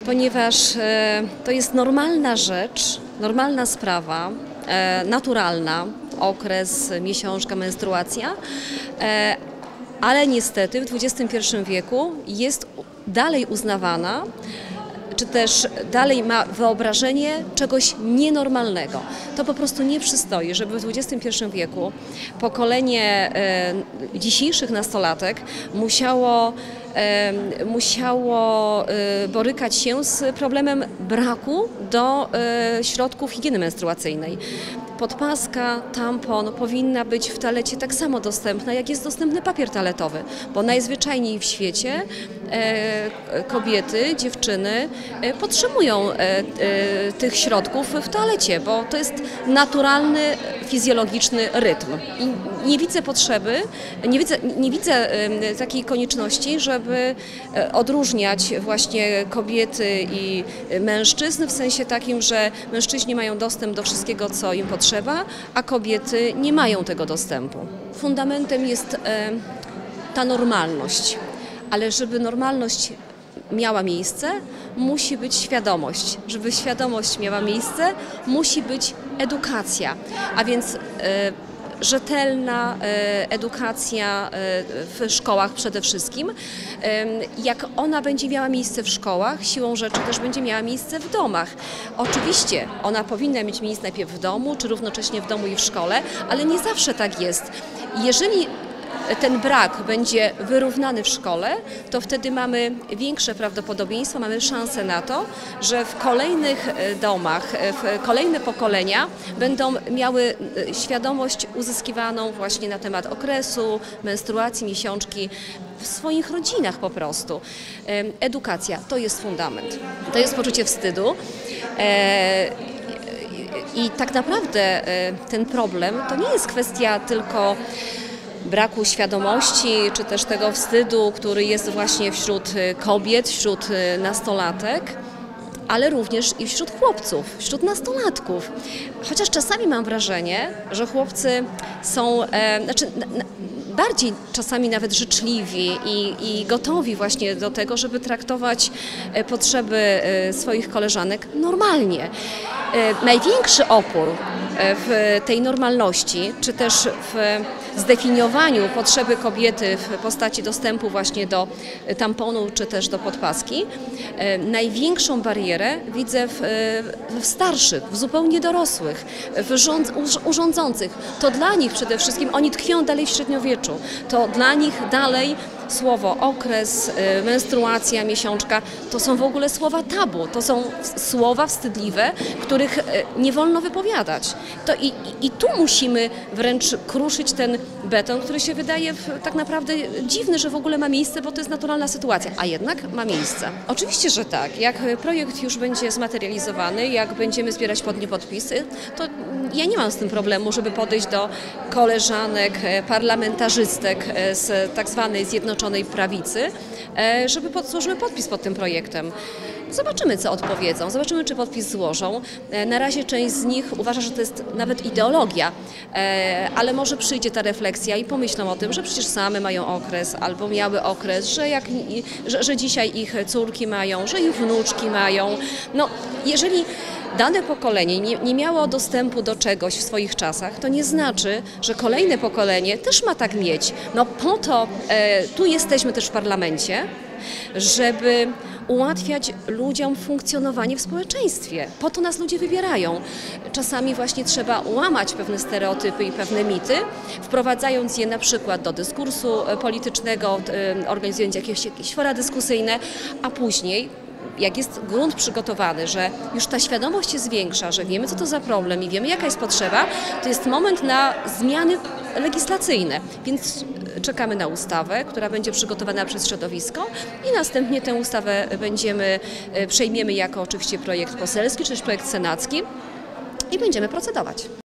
ponieważ to jest normalna rzecz, normalna sprawa, naturalna, okres, miesiączka, menstruacja, ale niestety w XXI wieku jest dalej uznawana, czy też dalej ma wyobrażenie czegoś nienormalnego. To po prostu nie przystoi, żeby w XXI wieku pokolenie dzisiejszych nastolatek musiało borykać się z problemem braku do środków higieny menstruacyjnej. Podpaska, tampon powinna być w toalecie tak samo dostępna, jak jest dostępny papier toaletowy, bo najzwyczajniej w świecie kobiety, dziewczyny potrzebują tych środków w toalecie, bo to jest naturalny, fizjologiczny rytm. I nie widzę potrzeby, nie widzę takiej konieczności, żeby odróżniać właśnie kobiety i mężczyzn w sensie takim, że mężczyźni mają dostęp do wszystkiego, co im potrzeba, a kobiety nie mają tego dostępu. Fundamentem jest ta normalność, ale żeby normalność miała miejsce, musi być świadomość. Żeby świadomość miała miejsce, musi być edukacja, a więc rzetelna edukacja w szkołach przede wszystkim. Jak ona będzie miała miejsce w szkołach, siłą rzeczy też będzie miała miejsce w domach. Oczywiście ona powinna mieć miejsce najpierw w domu, czy równocześnie w domu i w szkole, ale nie zawsze tak jest. Jeżeli ten brak będzie wyrównany w szkole, to wtedy mamy większe prawdopodobieństwo, mamy szansę na to, że w kolejnych domach, kolejne pokolenia będą miały świadomość uzyskiwaną właśnie na temat okresu, menstruacji, miesiączki w swoich rodzinach po prostu. Edukacja to jest fundament, to jest poczucie wstydu. I tak naprawdę ten problem to nie jest kwestia tylko braku świadomości, czy też tego wstydu, który jest właśnie wśród kobiet, wśród nastolatek, ale również i wśród chłopców, wśród nastolatków. Chociaż czasami mam wrażenie, że chłopcy są, bardziej czasami nawet życzliwi i gotowi właśnie do tego, żeby traktować potrzeby swoich koleżanek normalnie. Największy opór w tej normalności, czy też w zdefiniowaniu potrzeby kobiety w postaci dostępu właśnie do tamponu, czy też do podpaski, największą barierę widzę w starszych, w zupełnie dorosłych, w urządzących. To dla nich przede wszystkim, oni tkwią dalej w średniowieczu, to dla nich dalej słowo okres, menstruacja, miesiączka to są w ogóle słowa tabu, to są słowa wstydliwe, których nie wolno wypowiadać. I tu musimy wręcz kruszyć ten beton, który się wydaje tak naprawdę dziwny, że w ogóle ma miejsce, bo to jest naturalna sytuacja, a jednak ma miejsce. Oczywiście, że tak. Jak projekt już będzie zmaterializowany, jak będziemy zbierać pod nim podpisy, to ja nie mam z tym problemu, żeby podejść do koleżanek, parlamentarzystek z tak zwanej Zjednoczonej Prawicy, żeby złożyły podpis pod tym projektem. Zobaczymy, co odpowiedzą, zobaczymy, czy podpis złożą. Na razie część z nich uważa, że to jest nawet ideologia, ale może przyjdzie ta refleksja i pomyślą o tym, że przecież same mają okres albo miały okres, że dzisiaj ich córki mają, że ich wnuczki mają. No, jeżeli dane pokolenie nie miało dostępu do czegoś w swoich czasach, to nie znaczy, że kolejne pokolenie też ma tak mieć. No po to tu jesteśmy też w parlamencie, żeby ułatwiać ludziom funkcjonowanie w społeczeństwie. Po to nas ludzie wybierają. Czasami właśnie trzeba łamać pewne stereotypy i pewne mity, wprowadzając je na przykład do dyskursu politycznego, organizując jakieś fora dyskusyjne, a później jak jest grunt przygotowany, że już ta świadomość jest większa, że wiemy, co to za problem i wiemy, jaka jest potrzeba, to jest moment na zmiany legislacyjne. Więc czekamy na ustawę, która będzie przygotowana przez środowisko i następnie tę ustawę przejmiemy jako oczywiście projekt poselski, czy też projekt senacki i będziemy procedować.